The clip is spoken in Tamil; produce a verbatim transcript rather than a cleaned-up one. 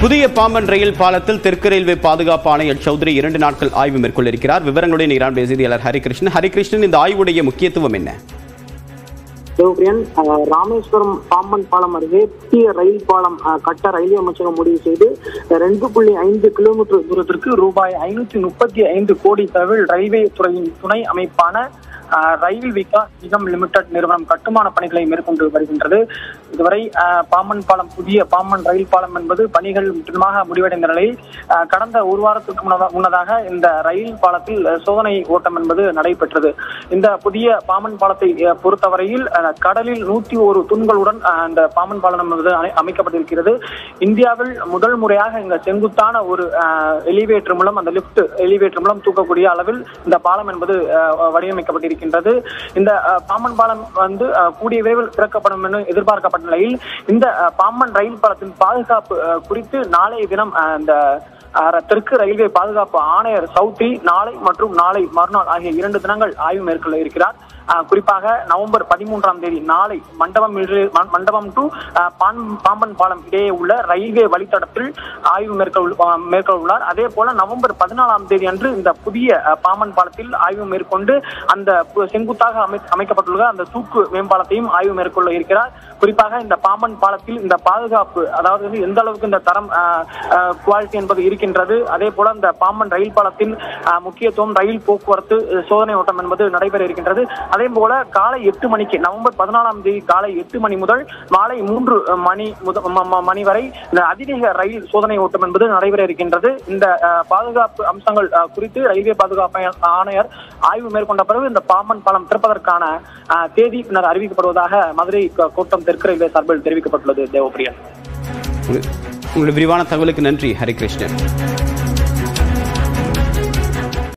புதிய பாம்பன் ரயில் பாலத்தில் தெற்கு ரயில்வே பாதுகாப்பு ஆணையர் சௌத்ரி இரண்டு நாட்கள் ஆய்வு மேற்கொண்டிருக்கிறார். விவரங்களுடன் இரான் செய்தியாளர் ஹரிகிருஷ்ணன். ஹரிகிருஷ்ணன், இந்த ஆய்வுடைய முக்கியத்துவம் என்ன? ராமேஸ்வரம் பாம்பன் பாலம் அருகே புதிய ரயில் பாலம் கட்ட ரயில்வே அமைச்சகம் முடிவு செய்து ரெண்டு புள்ளி ஐந்து கிலோமீட்டர் தூரத்திற்கு ரூபாய் ஐநூத்தி முப்பத்தி ஐந்து கோடி செலவில் ரயில்வே துறையின் துணை அமைப்பான ரயில் விகாஸ் நிகம் லிமிடெட் நிறுவனம் கட்டுமான பணிகளை மேற்கொண்டு வருகின்றது. இதுவரை பாம்பன் பாலம் புதிய பாம்பன் ரயில் பாலம் என்பது பணிகள் முற்றிலுமாக முடிவடைந்த நிலையில் கடந்த ஒரு வாரத்திற்கு முன்னதாக இந்த ரயில் பாலத்தில் சோதனை ஓட்டம் என்பது நடைபெற்றது. இந்த புதிய பாம்பன் பாலத்தை பொறுத்தவரையில் கடலில் நூத்தி ஒரு தூண்களுடன் இந்த பாம்பன் பாலம் என்பது அமைக்கப்பட்டிருக்கிறது. இந்தியாவில் முதல் முறையாக இங்க செங்குத்தான ஒரு எலிவேட்டர் மூலம், அந்த லிப்ட் எலிவேட்டர் மூலம் தூக்கக்கூடிய அளவில் இந்த பாலம் என்பது வடிவமைக்கப்பட்டிருக்கிறது. இந்த பாம்பன் பாலம் வந்து கூடிய விரைவில் திறக்கப்படும் என எதிர்பார்க்கப்பட்ட நிலையில் இந்த பாம்பன் ரயில் பாலத்தின் பாதுகாப்பு குறித்து நாளைய தினம் இந்த தெற்கு ரயில்வே பாதுகாப்பு ஆணையர் சௌத்ரி நாளை மற்றும் நாளை மறுநாள் ஆகிய இரண்டு தினங்கள் ஆய்வு மேற்கொள்ள இருக்கிறார். குறிப்பாக நவம்பர் பதிமூன்றாம் தேதி நாளை மண்டபம் மண்டபம் டு பாம்பன் பாலம் இடையே உள்ள ரயில்வே வழித்தடத்தில் ஆய்வு மேற்கொள்ள மேற்கொள்ள உள்ளார். அதே போல நவம்பர் பதினாலாம் தேதி அன்று இந்த புதிய பாம்பன் பாலத்தில் ஆய்வு மேற்கொண்டு அந்த செங்குத்தாக அமை அமைக்கப்பட்டுள்ள அந்த தூக்கு மேம்பாலத்தையும் ஆய்வு மேற்கொள்ள இருக்கிறார். குறிப்பாக இந்த பாம்பன் பாலத்தில் இந்த பாதுகாப்பு, அதாவது எந்த அளவுக்கு இந்த தரம் குவாலிட்டி என்பது இருக்கின்றது, அதே போல இந்த பாம்பன் ரயில் பாலத்தின் முக்கியத்துவம், ரயில் போக்குவரத்து சோதனை ஓட்டம் என்பது நடைபெற இருக்கின்றது. அதே போல காலை எட்டு மணிக்கு நவம்பர் பதினாலாம் தேதி காலை எட்டு மணி முதல் மாலை மூன்று மணி மணி வரை இந்த அதிவேக ரயில் சோதனை ஓட்டம் என்பது நடைபெற இருக்கின்றது. இந்த பாதுகாப்பு அம்சங்கள் குறித்து ரயில்வே பாதுகாப்பு ஆணையர் ஆய்வு மேற்கொண்ட பிறகு இந்த பாம்பன் பாலம் திறப்பதற்கான தேதி பின்னர் அறிவிக்கப்படுவதாக மதுரை கோட்டம் தெற்கு ரயில்வே சார்பில் தெரிவிக்கப்பட்டுள்ளது. தேவப்பிரியன், உங்களுடைய விரிவான தகவலுக்கு நன்றி ஹரிகிருஷ்ணன்.